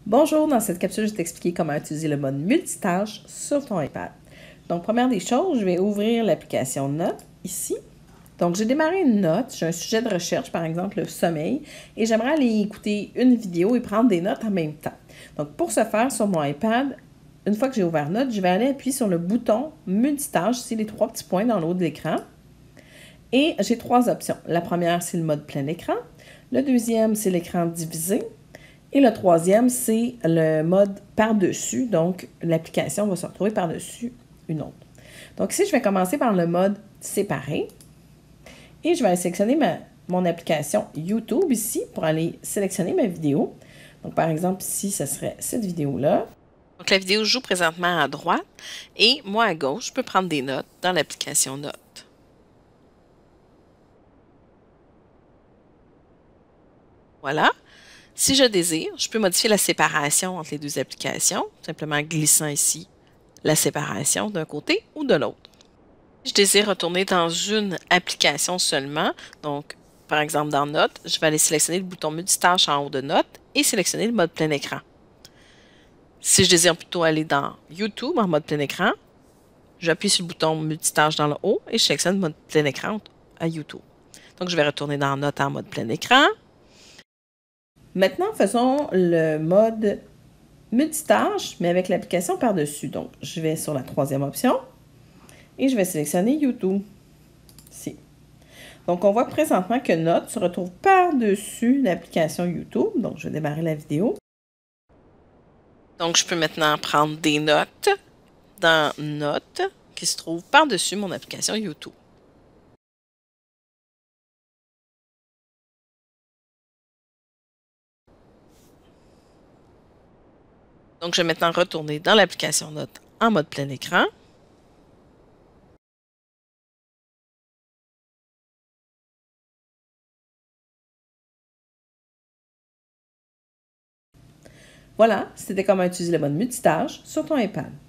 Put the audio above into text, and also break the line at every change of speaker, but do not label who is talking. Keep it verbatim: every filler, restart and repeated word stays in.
Bonjour, dans cette capsule, je vais t'expliquer comment utiliser le mode multitâche sur ton iPad. Donc, première des choses, je vais ouvrir l'application Notes ici. Donc, j'ai démarré une note, j'ai un sujet de recherche, par exemple le sommeil, et j'aimerais aller écouter une vidéo et prendre des notes en même temps. Donc, pour ce faire, sur mon iPad, une fois que j'ai ouvert Notes, je vais aller appuyer sur le bouton multitâche, c'est les trois petits points dans le haut de l'écran. Et j'ai trois options. La première, c'est le mode plein écran. Le deuxième, c'est l'écran divisé. Et le troisième, c'est le mode par-dessus. Donc, l'application va se retrouver par-dessus une autre. Donc ici, je vais commencer par le mode séparé. Et je vais aller sélectionner ma, mon application YouTube ici pour aller sélectionner ma vidéo. Donc, par exemple, ici, ce serait cette vidéo-là.
Donc, la vidéo joue présentement à droite et moi à gauche, je peux prendre des notes dans l'application Notes. Voilà. Si je désire, je peux modifier la séparation entre les deux applications, simplement glissant ici la séparation d'un côté ou de l'autre. Si je désire retourner dans une application seulement, donc par exemple dans Notes, je vais aller sélectionner le bouton multitâche en haut de Notes et sélectionner le mode plein écran. Si je désire plutôt aller dans YouTube en mode plein écran, j'appuie sur le bouton multitâche dans le haut et je sélectionne le mode plein écran à YouTube. Donc, je vais retourner dans Notes en mode plein écran.
Maintenant, faisons le mode multitâche, mais avec l'application par-dessus. Donc, je vais sur la troisième option et je vais sélectionner YouTube. Ici. Donc, on voit présentement que Notes se retrouve par-dessus l'application YouTube. Donc, je vais démarrer la vidéo.
Donc, je peux maintenant prendre des notes dans Notes qui se trouve par-dessus mon application YouTube. Donc, je vais maintenant retourner dans l'application Notes en mode plein écran.
Voilà, c'était comment utiliser le mode multitâche sur ton iPad.